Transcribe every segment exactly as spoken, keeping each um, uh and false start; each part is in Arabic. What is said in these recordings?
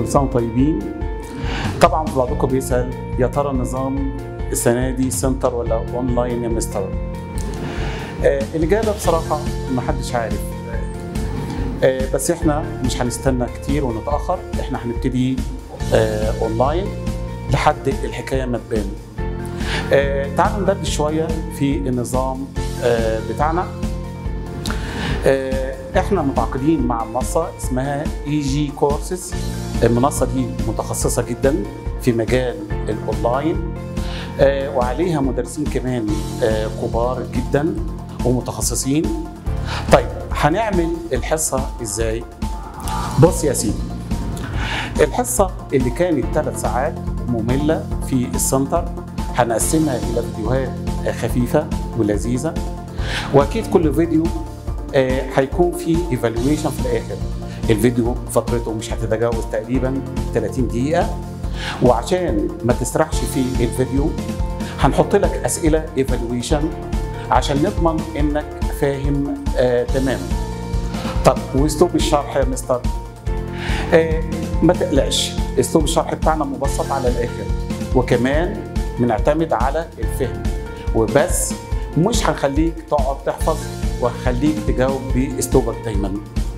سنة طيبين. طبعا بعضكم بيسأل يا ترى النظام السنة دي سنتر ولا اونلاين يا مستر؟ آه الإجابة بصراحة ما حدش عارف، آه بس احنا مش هنستنى كتير ونتأخر، احنا هنبتدي آه اونلاين لحد الحكاية ما تبان. آه تعالوا ندردش شوية في النظام آه بتاعنا. آه احنا متعاقدين مع منصة اسمها اي جي كورسز. المنصة دي متخصصة جدا في مجال الاونلاين، آه وعليها مدرسين كمان آه كبار جدا ومتخصصين. طيب هنعمل الحصة ازاي؟ بص يا سيدي، الحصة اللي كانت ثلاث ساعات مملة في السنتر هنقسمها إلى فيديوهات خفيفة ولذيذة، وأكيد كل فيديو آه هيكون فيه ايفالويشن في الآخر. الفيديو فترته مش هتتجاوز تقريبا ثلاثين دقيقة، وعشان ما تسرحش في الفيديو هنحط لك أسئلة ايفالويشن عشان نضمن إنك فاهم آه تمام. طب واسلوب الشرح يا مستر؟ آه ما تقلقش، اسلوب الشرح بتاعنا مبسط على الآخر، وكمان بنعتمد على الفهم وبس، مش هنخليك تقعد تحفظ وهخليك تجاوب باسلوبك دايما.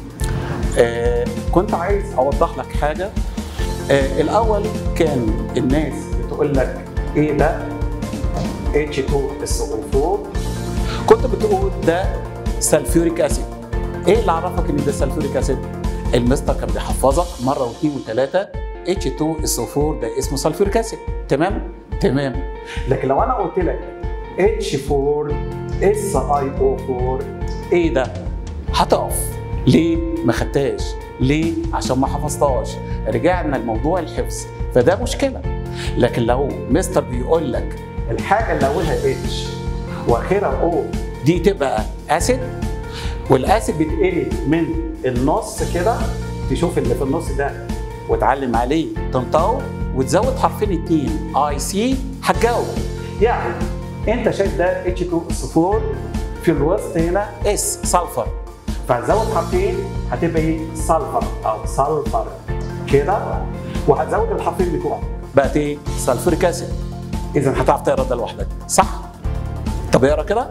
آه كنت عايز اوضح لك حاجه. آه الاول كان الناس بتقول لك ايه ده اتش اتنين اس او اربعة، كنت بتقول ده سلفوريك اسيد. ايه اللي عرفك ان ده سلفوريك اسيد؟ المستر كان بيحفظك مره واثنين وثلاثه اتش اتنين اس او اربعة ده اسمه سلفوريك اسيد. تمام تمام. لكن لو انا قلت لك اتش اربعة اس اي او اربعة ايه ده؟ هتقف. ليه ما خدتهاش؟ ليه؟ عشان ما حفظتهاش. رجعنا لموضوع الحفظ، فده مشكله. لكن لو مستر بيقول لك الحاجه اللي اولها اتش واخرها او دي تبقى اسيد، والاسيد بيتقلب من النص كده، تشوف اللي في النص ده وتعلم عليه تنطقه وتزود حرفين اتنين اي سي هتجاوب. يعني انت شايف ده اتش اتنين اس اربعة، في الوسط هنا اس سلفر، فهتزود حرفين هتبقى ايه؟ سلفر او سلفر كده، وهتزود الحرفين بتوعك بقت ايه؟ سلفوريك اسيد. اذا هتعرف تقرا ده لوحدك، صح؟ طب اقرا كده.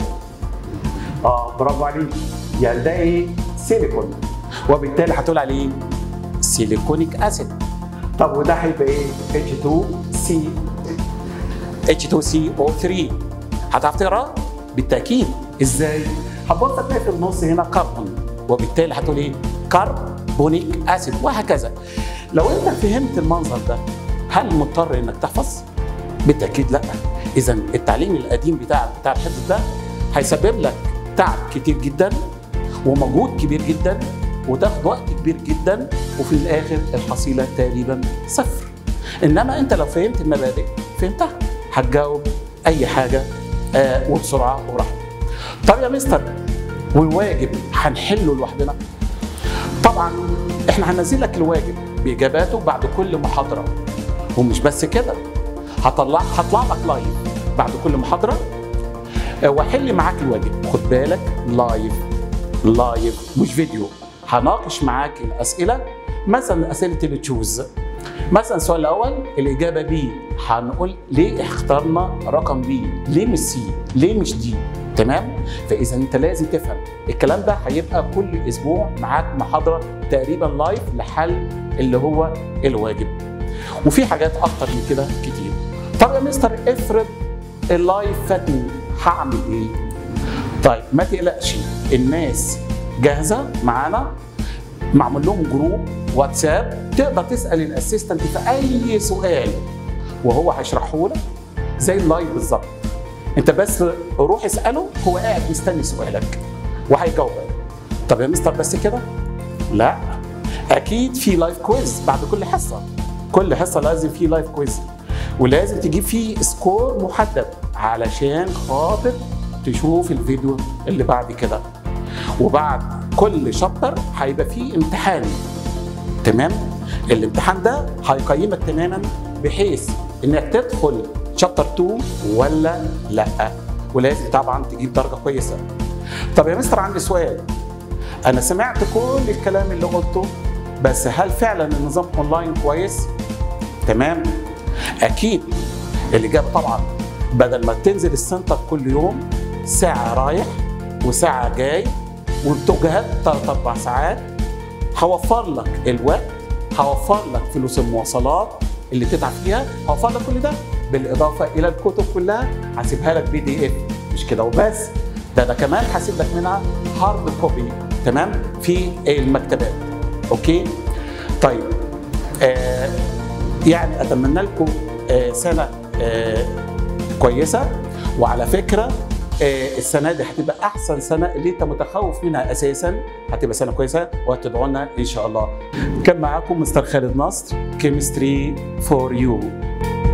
اه برافو عليك. يعني ده ايه؟ سيليكون، وبالتالي هتقول عليه سيليكونيك اسيد. طب وده هيبقى ايه؟ اتش اتنين سي اتش اتنين سي او ثلاثة. هتعرف تقرا؟ بالتاكيد. ازاي؟ هتبص تلاقي في النص هنا كربون، وبالتالي هتقول ايه؟ كربونيك اسيد، وهكذا. لو انت فهمت المنظر ده هل مضطر انك تحفظ؟ بالتاكيد لا. اذا التعليم القديم بتاع بتاع الحفظ ده هيسبب لك تعب كتير جدا ومجهود كبير جدا وتاخد وقت كبير جدا، وفي الاخر الحصيله تقريبا صفر. انما انت لو فهمت المبادئ فهمتها هتجاوب اي حاجه آه وبسرعه وبراحتك. طب يا مستر والواجب هنحله لوحدنا؟ طبعا احنا هننزل لك الواجب باجاباته بعد كل محاضره، ومش بس كده، هطلع هطلع لك لايف بعد كل محاضره آه واحل معاك الواجب. خد بالك، لايف لايف مش فيديو. هناقش معاك الاسئله، مثلا اسئله اللي تشوز. مثلا السؤال الاول الاجابه بي، هنقول ليه اخترنا رقم بي؟ ليه مش سي؟ ليه مش دي؟ تمام؟ فاذا انت لازم تفهم الكلام ده. هيبقى كل اسبوع معاك محاضره تقريبا لايف لحل اللي هو الواجب، وفي حاجات اكتر من كده كتير. طب يا مستر افرض اللايف فاتني هعمل ايه؟ طيب ما تقلقش، الناس جاهزه معانا، معمول لهم جروب واتساب، تقدر تسال الاسيستنت في اي سؤال وهو هيشرحه لك زي اللايف بالظبط. انت بس روح اساله، هو قاعد مستني سؤالك وهيجاوبك. طب يا مستر بس كده؟ لا، اكيد في لايف كويز بعد كل حصه. كل حصه لازم في لايف كويز، ولازم تجيب فيه سكور محدد علشان خاطر تشوف الفيديو اللي بعد كده. وبعد كل شابتر هيبقى فيه امتحان. تمام؟ الامتحان ده هيقيمك تماما بحيث انك تدخل شابتر اتنين ولا لا، ولازم طبعا تجيب درجه كويسه. طب يا مستر عندي سؤال، انا سمعت كل الكلام اللي قلته بس هل فعلا النظام اونلاين كويس؟ تمام؟ اكيد. الاجابه طبعا بدل ما تنزل السنتر كل يوم ساعه رايح وساعه جاي وتجهد ثلاث اربع ساعات، هوفر لك الوقت، هوفر لك فلوس المواصلات اللي تتعب فيها، هوفر لك كل ده بالاضافه الى الكتب كلها هسيبها لك بي دي اف. مش كده وبس، ده انا كمان هسيب لك منها هارد كوبي، تمام، في المكتبات. اوكي؟ طيب آه يعني اتمنى لكم آه سنه آه كويسه، وعلى فكره آه السنه دي هتبقى احسن سنه اللي انت متخوف منها اساسا، هتبقى سنه كويسه وهتدعوا لنا ان شاء الله. كان معاكم مستر خالد نصر، كيمستري فور يو.